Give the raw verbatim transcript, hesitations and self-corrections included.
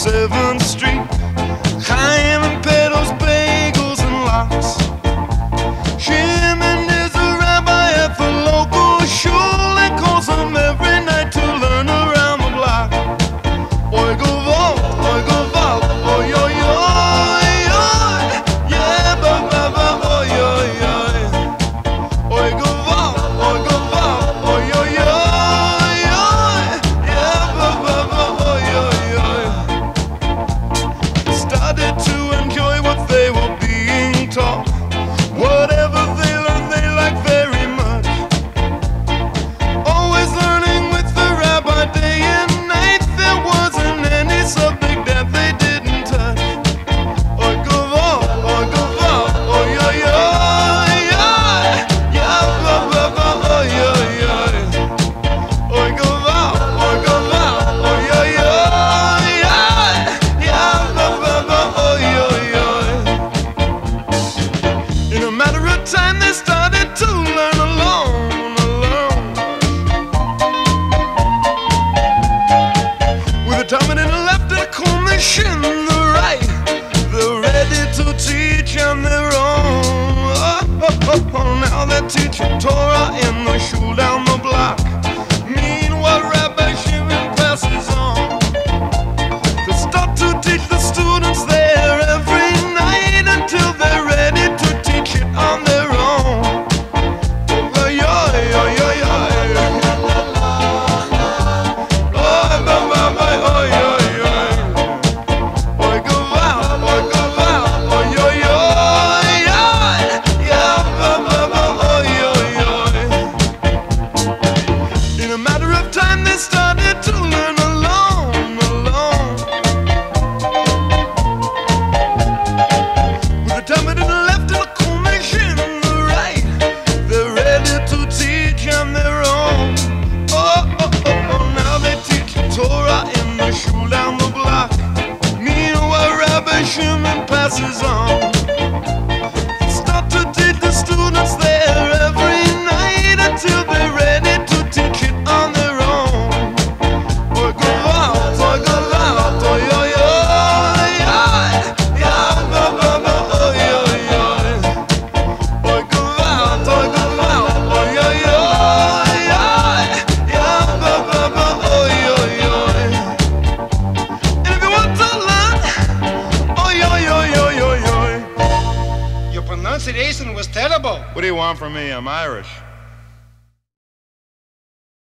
seventh Street, Chaim Pedals, bagels and lox. Shimon is a rabbi at the local shul and calls him every night to learn around the block. Oy gevalt, oy gevalt, oy oy oy oy, yeah ba ba ba oy oy oy. Oy gevalt, oy gevalt, oy oy oy oy, yeah ba ba ba oy oy oy. Started to enjoy what they were being taught. Whatever they learned, they liked very much. Always learning with the rabbi day and night. There wasn't any subject that they didn't touch. Oy gevalt, oy gevalt, oy oy oy oy, yeah ba ba ba oy oy oy. Oy gevalt, oy gevalt, oy oy oy oy, yeah ba ba ba oy oy oy. In a matter of time, they started to learn alone, alone. With a Talmud in the left and a Chumash in the right, they're ready to teach on their own. Oh, oh, oh, oh, now they're teaching Torah in the shul down the block. Meanwhile, Rabbi Shimon passes on. They start to teach the students there every night until they're ready to teach it on their own. Oy, oy, oy, oy, oy. Oy, ba, ba, ba, oy, oy, oy. Oy, gevalt, oy, gevalt, oy, oy, oy, oy. Yeah, ba, ba, ba, oy, oy, oy. In a matter of time, they started to learn alone, alone. With a Talmud in the left and a Chumash in the right, they're ready to teach on their own. Oh, oh, oh, oh, now they teach Torah in the shul down the block. Meanwhile, Rabbi Shimon passes on. They start to teach the students there every night until they're ready to teach it on their own. Oy gevalt, oy gevalt, oy oy oy oy, yeah ba ba ba oy oy oy. Oy gevalt, oy gevalt, oy oy oy oy, yeah ba ba ba oy oy oy. And if you want to learn, oy oy oy oy oy oy. Your pronunciation was terrible. What do you want from me? I'm Irish.